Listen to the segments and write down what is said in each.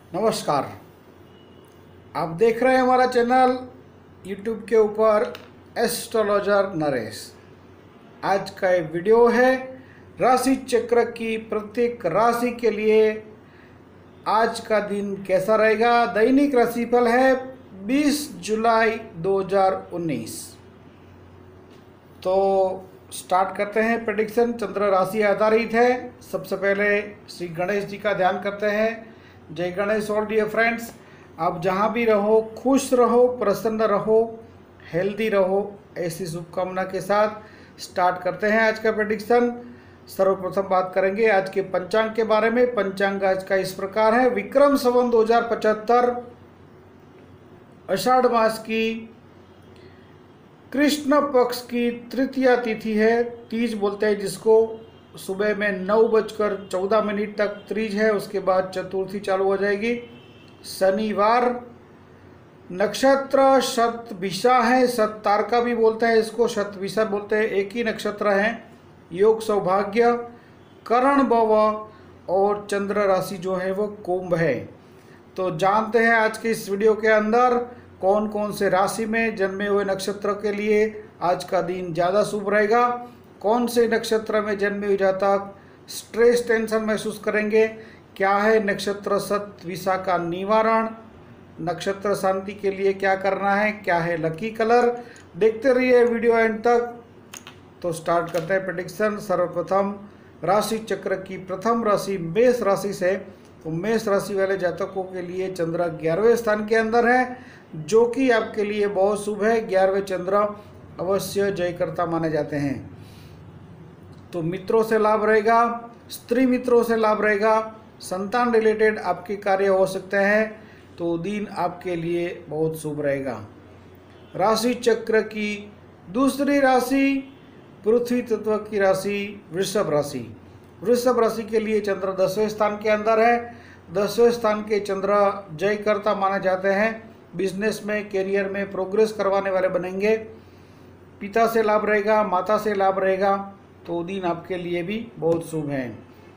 नमस्कार। आप देख रहे हैं हमारा चैनल यूट्यूब के ऊपर एस्ट्रोलॉजर नरेश। आज का ये वीडियो है राशि चक्र की प्रत्येक राशि के लिए आज का दिन कैसा रहेगा। दैनिक राशिफल है 20 जुलाई 2019। तो स्टार्ट करते हैं। प्रेडिक्शन चंद्र राशि आधारित है। सबसे पहले श्री गणेश जी का ध्यान करते हैं। जय गणेश ऑल डियर फ्रेंड्स। आप जहाँ भी रहो खुश रहो, प्रसन्न रहो, हेल्दी रहो, ऐसी शुभकामना के साथ स्टार्ट करते हैं आज का प्रेडिक्शन। सर्वप्रथम बात करेंगे आज के पंचांग के बारे में। पंचांग आज का इस प्रकार है। विक्रम संवत 2075 आषाढ़ मास की कृष्ण पक्ष की तृतीया तिथि है। तीज बोलते हैं जिसको। सुबह में 9:14 तक त्रीज है, उसके बाद चतुर्थी चालू हो जाएगी। शनिवार, नक्षत्र शतभिषा है, शततारका भी बोलते हैं इसको, शतभिषा बोलते हैं। एक ही नक्षत्र है। योग सौभाग्य, करण भव और चंद्र राशि जो है वो कुंभ है। तो जानते हैं आज के इस वीडियो के अंदर कौन कौन से राशि में जन्मे हुए नक्षत्र के लिए आज का दिन ज़्यादा शुभ रहेगा, कौन से नक्षत्र में जन्मे हुए जातक स्ट्रेस टेंशन महसूस करेंगे, क्या है नक्षत्र शतभिषा का निवारण, नक्षत्र शांति के लिए क्या करना है, क्या है लकी कलर। देखते रहिए वीडियो एंड तक। तो स्टार्ट करते हैं प्रेडिक्शन। सर्वप्रथम राशि चक्र की प्रथम राशि मेष राशि से। तो मेष राशि वाले जातकों के लिए चंद्र 11वें स्थान के अंदर है, जो कि आपके लिए बहुत शुभ है। 11वें चंद्र अवश्य जयकर्ता माने जाते हैं। तो मित्रों से लाभ रहेगा, स्त्री मित्रों से लाभ रहेगा, संतान रिलेटेड आपके कार्य हो सकते हैं। तो दिन आपके लिए बहुत शुभ रहेगा। राशि चक्र की दूसरी राशि पृथ्वी तत्व की राशि वृषभ राशि। वृषभ राशि के लिए चंद्र 10वें स्थान के अंदर है। 10वें स्थान के चंद्र जयकर्ता माने जाते हैं। बिजनेस में, कैरियर में प्रोग्रेस करवाने वाले बनेंगे। पिता से लाभ रहेगा, माता से लाभ रहेगा। तो दिन आपके लिए भी बहुत शुभ है।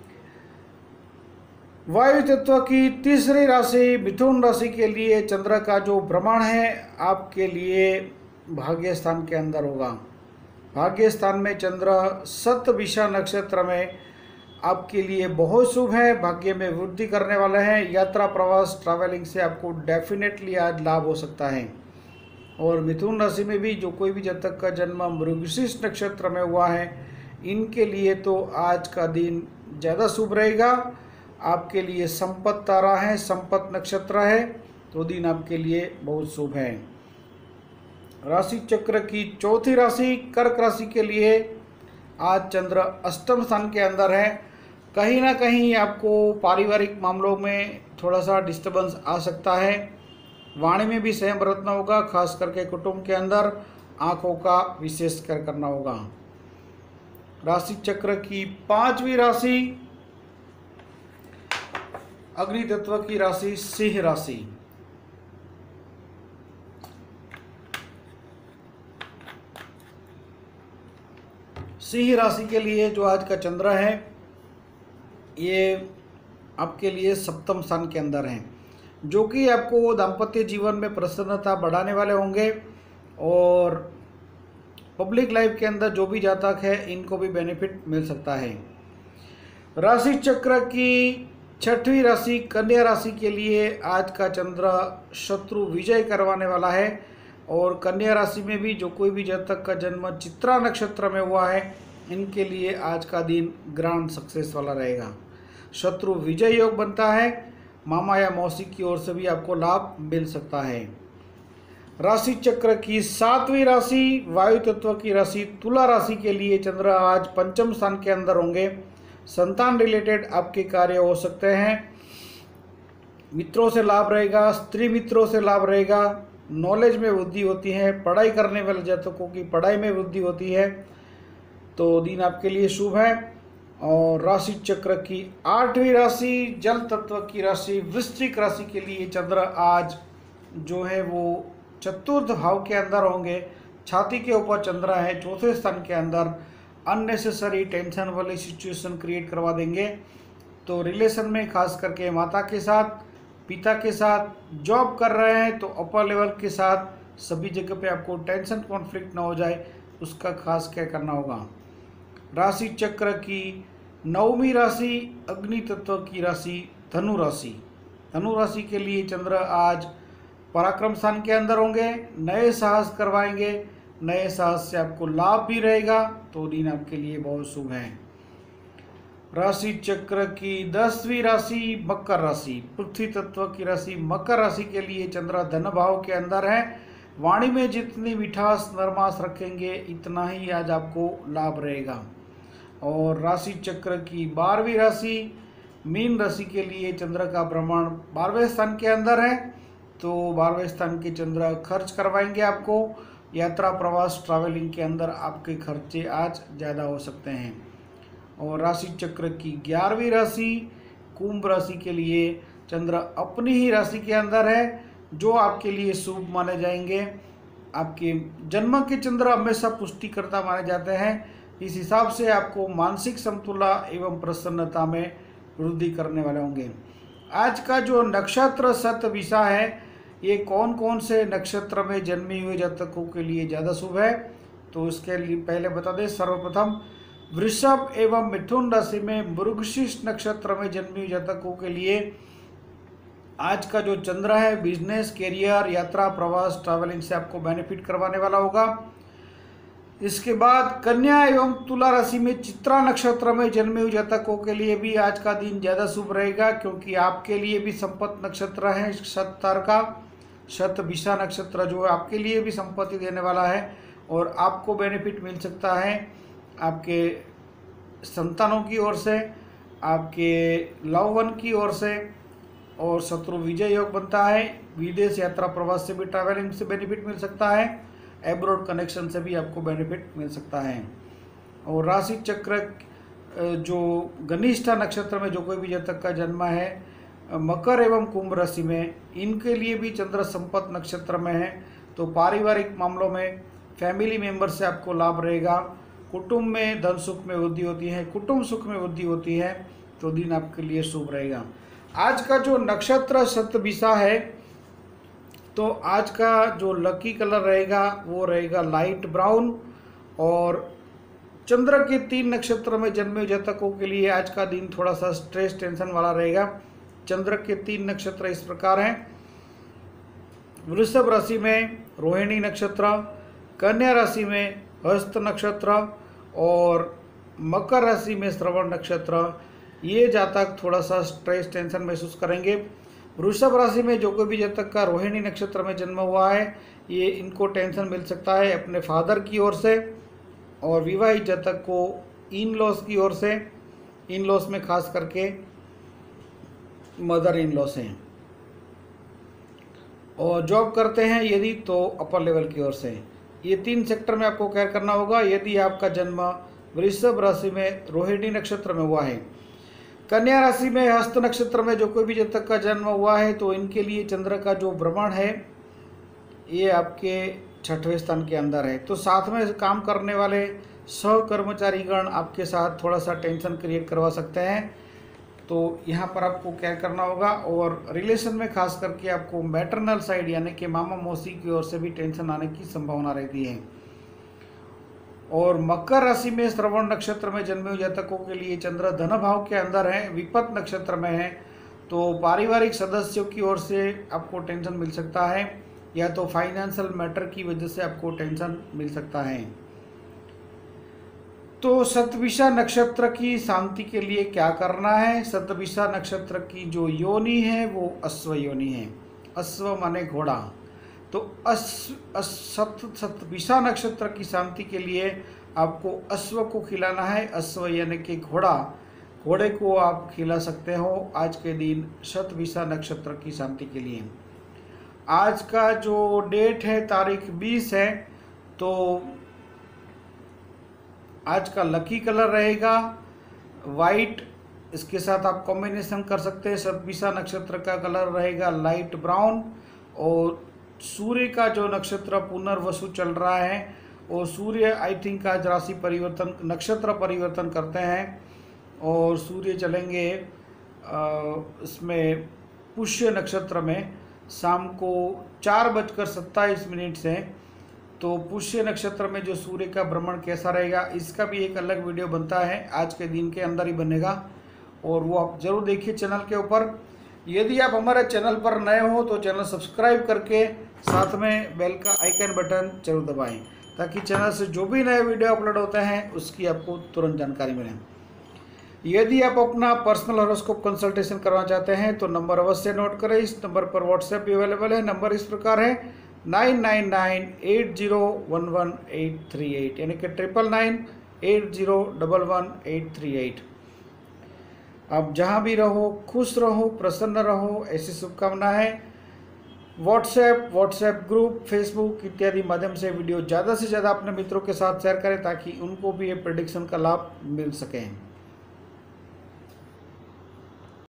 वायु तत्व की तीसरी राशि मिथुन राशि के लिए चंद्र का जो भ्रमण है आपके लिए भाग्य स्थान के अंदर होगा। भाग्य स्थान में चंद्र शतभिषा नक्षत्र में आपके लिए बहुत शुभ है। भाग्य में वृद्धि करने वाले हैं। यात्रा, प्रवास, ट्रैवलिंग से आपको डेफिनेटली आज लाभ हो सकता है। और मिथुन राशि में भी जो कोई भी जातक का जन्म मृगशीर्ष नक्षत्र में हुआ है, इनके लिए तो आज का दिन ज़्यादा शुभ रहेगा। आपके लिए संपत तारा है, संपत नक्षत्र है, तो दिन आपके लिए बहुत शुभ है। राशि चक्र की चौथी राशि कर्क राशि के लिए आज चंद्र अष्टम स्थान के अंदर है। कहीं ना कहीं आपको पारिवारिक मामलों में थोड़ा सा डिस्टर्बेंस आ सकता है। वाणी में भी संयम बरतना होगा, खास करके कुटुंब के अंदर आंखों का विशेष कर करना होगा। राशि चक्र की पांचवी राशि अग्नि तत्व की राशि सिंह राशि। सिंह राशि के लिए जो आज का चंद्र है ये आपके लिए सप्तम स्थान के अंदर है, जो कि आपको दाम्पत्य जीवन में प्रसन्नता बढ़ाने वाले होंगे। और पब्लिक लाइफ के अंदर जो भी जातक है इनको भी बेनिफिट मिल सकता है। राशि चक्र की छठवीं राशि कन्या राशि के लिए आज का चंद्र शत्रु विजय करवाने वाला है। और कन्या राशि में भी जो कोई भी जातक का जन्म चित्रा नक्षत्र में हुआ है, इनके लिए आज का दिन ग्रांड सक्सेस वाला रहेगा। शत्रु विजय योग बनता है। मामा या मौसी की ओर से भी आपको लाभ मिल सकता है। राशि चक्र की सातवीं राशि वायु तत्व की राशि तुला राशि के लिए चंद्र आज पंचम स्थान के अंदर होंगे। संतान रिलेटेड आपके कार्य हो सकते हैं। मित्रों से लाभ रहेगा, स्त्री मित्रों से लाभ रहेगा। नॉलेज में वृद्धि होती है। पढ़ाई करने वाले जातकों की पढ़ाई में वृद्धि होती है। तो दिन आपके लिए शुभ है। और राशि चक्र की आठवीं राशि जल तत्व की राशि वृश्चिक राशि के लिए चंद्र आज जो है वो चतुर्थ भाव के अंदर होंगे। छाती के ऊपर चंद्र है, चौथे स्थान के अंदर। अननेसेसरी टेंशन वाली सिचुएशन क्रिएट करवा देंगे। तो रिलेशन में खास करके माता के साथ पिता के साथ, जॉब कर रहे हैं तो अपर लेवल के साथ सभी जगह पे आपको टेंशन कॉन्फ्लिक्ट ना हो जाए, उसका खास क्या करना होगा। राशि चक्र की 9वीं राशि अग्नि तत्व की राशि धनु राशि। धनु राशि के लिए चंद्र आज पराक्रम स्थान के अंदर होंगे, नए साहस करवाएंगे, नए साहस से आपको लाभ भी रहेगा, तो दिन आपके लिए बहुत शुभ है। राशि चक्र की 10वीं राशि मकर राशि, पृथ्वी तत्व की राशि मकर राशि के लिए चंद्र धन भाव के अंदर है। वाणी में जितनी मिठास नरमास रखेंगे इतना ही आज आपको लाभ रहेगा। और राशि चक्र की 12वीं राशि मीन राशि के लिए चंद्र का भ्रमण 12वें स्थान के अंदर है, तो 12वें स्थान के चंद्र खर्च करवाएंगे आपको। यात्रा प्रवास ट्रैवलिंग के अंदर आपके खर्चे आज ज़्यादा हो सकते हैं। और राशि चक्र की 11वीं राशि कुंभ राशि के लिए चंद्र अपनी ही राशि के अंदर है, जो आपके लिए शुभ माने जाएंगे। आपके जन्म के चंद्र हमेशा पुष्टिकर्ता माने जाते हैं, इस हिसाब से आपको मानसिक समतुला एवं प्रसन्नता में वृद्धि करने वाले होंगे। आज का जो नक्षत्र शतभिषा है, ये कौन कौन से नक्षत्र में जन्मे हुए जातकों के लिए ज़्यादा शुभ है, तो इसके लिए पहले बता दें। सर्वप्रथम वृषभ एवं मिथुन राशि में मृगशीर्ष नक्षत्र में जन्मे हुए जातकों के लिए आज का जो चंद्र है बिजनेस, कैरियर, यात्रा, प्रवास, ट्रैवलिंग से आपको बेनिफिट करवाने वाला होगा। इसके बाद कन्या एवं तुला राशि में चित्रा नक्षत्र में जन्मे हुए जातकों के लिए भी आज का दिन ज़्यादा शुभ रहेगा, क्योंकि आपके लिए भी संपत्ति नक्षत्र है। शततार का शतभिषा नक्षत्र जो है आपके लिए भी संपत्ति देने वाला है, और आपको बेनिफिट मिल सकता है आपके संतानों की ओर से, आपके लव वन की ओर से, और शत्रु विजय योग बनता है। विदेश यात्रा प्रवास से भी ट्रैवलिंग से बेनिफिट मिल सकता है, एब्रॉड कनेक्शन से भी आपको बेनिफिट मिल सकता है। और राशि चक्र जो घनिष्ठा नक्षत्र में जो कोई भी जातक का जन्म है मकर एवं कुंभ राशि में, इनके लिए भी चंद्र संपत्ति नक्षत्र में है, तो पारिवारिक मामलों में फैमिली मेंबर से आपको लाभ रहेगा। कुटुंब में धन सुख में वृद्धि होती है, कुटुंब सुख में वृद्धि होती है, तो दिन आपके लिए शुभ रहेगा। आज का जो नक्षत्र शतभिषा है, तो आज का जो लकी कलर रहेगा वो रहेगा लाइट ब्राउन। और चंद्र के 3 नक्षत्र में जन्मे जातकों के लिए आज का दिन थोड़ा सा स्ट्रेस टेंशन वाला रहेगा। चंद्र के 3 नक्षत्र इस प्रकार हैं। वृषभ राशि में रोहिणी नक्षत्र, कन्या राशि में हस्त नक्षत्र, और मकर राशि में श्रवण नक्षत्र। ये जातक थोड़ा सा स्ट्रेस टेंशन महसूस करेंगे। वृषभ राशि में जो कोई भी जातक का रोहिणी नक्षत्र में जन्म हुआ है, ये इनको टेंशन मिल सकता है अपने फादर की ओर से, और विवाहित जातक को इन लॉस की ओर से, इन लॉस में खास करके मदर इन लॉस हैं। और जॉब करते हैं यदि, तो अपर लेवल की ओर से। ये 3 सेक्टर में आपको केयर करना होगा यदि आपका जन्म वृषभ राशि में रोहिणी नक्षत्र में हुआ है। कन्या राशि में हस्त नक्षत्र में जो कोई भी जातक का जन्म हुआ है, तो इनके लिए चंद्र का जो भ्रमण है ये आपके 6वें स्थान के अंदर है, तो साथ में काम करने वाले सहकर्मचारीगण आपके साथ थोड़ा सा टेंशन क्रिएट करवा सकते हैं, तो यहाँ पर आपको केयर करना होगा। और रिलेशन में खास करके आपको मैटरनल साइड यानी कि मामा मौसी की ओर से भी टेंशन आने की संभावना रहती है। और मकर राशि में श्रवण नक्षत्र में जन्मे हुए जातकों के लिए चंद्र धन भाव के अंदर है, विपत नक्षत्र में है, तो पारिवारिक सदस्यों की ओर से आपको टेंशन मिल सकता है, या तो फाइनेंशियल मैटर की वजह से आपको टेंशन मिल सकता है। तो शतभिषा नक्षत्र की शांति के लिए क्या करना है। शतभिषा नक्षत्र की जो योनि है वो अश्व योनि है, अश्व माने घोड़ा। तो शतभिषा नक्षत्र की शांति के लिए आपको अश्व को खिलाना है, अश्व यानी कि घोड़ा, घोड़े को आप खिला सकते हो आज के दिन शतभिषा नक्षत्र की शांति के लिए। आज का जो डेट है तारीख 20 है, तो आज का लकी कलर रहेगा वाइट, इसके साथ आप कॉम्बिनेशन कर सकते हैं। शतभिषा नक्षत्र का कलर रहेगा लाइट ब्राउन, और सूर्य का जो नक्षत्र पुनर्वसु चल रहा है, और सूर्य आई थिंक आज राशि परिवर्तन नक्षत्र परिवर्तन करते हैं, और सूर्य चलेंगे इसमें पुष्य नक्षत्र में शाम को 4:27 से। तो पुष्य नक्षत्र में जो सूर्य का भ्रमण कैसा रहेगा इसका भी एक अलग वीडियो बनता है, आज के दिन के अंदर ही बनेगा, और वो आप जरूर देखिए चैनल के ऊपर। यदि आप हमारे चैनल पर नए हो तो चैनल सब्सक्राइब करके साथ में बेल का आइकन बटन जरूर दबाएं, ताकि चैनल से जो भी नए वीडियो अपलोड होते हैं उसकी आपको तुरंत जानकारी मिले। यदि आप अपना पर्सनल हॉरोस्कोप कंसल्टेशन करवाना चाहते हैं तो नंबर अवश्य नोट करें। इस नंबर पर व्हाट्सएप भी अवेलेबल है। नंबर इस प्रकार है 9998011838, यानी कि 9998011838। आप जहां भी रहो खुश रहो, प्रसन्न रहो, ऐसी शुभकामना है। व्हाट्सएप ग्रुप, फेसबुक इत्यादि माध्यम से वीडियो ज़्यादा से ज़्यादा अपने मित्रों के साथ शेयर करें, ताकि उनको भी ये प्रेडिक्शन का लाभ मिल सके।